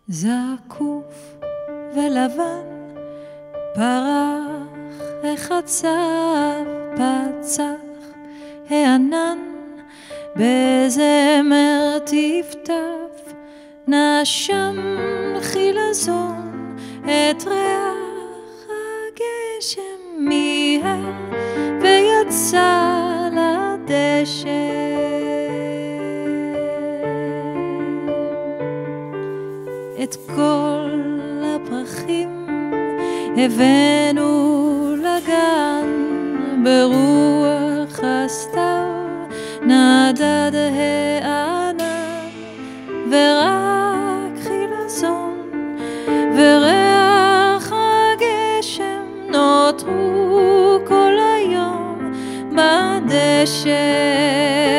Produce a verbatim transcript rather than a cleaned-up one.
זקוף ולבן פרח החצב פצח הענן בזמר טפטף נשם חילזון את ריח הגשם מיהר ויצא לדשא את כל הפרחים הבאנו לגן ברוח הסתיו נדד הענן ורק חילזון וריח הגשם נותרו כל היום בדשא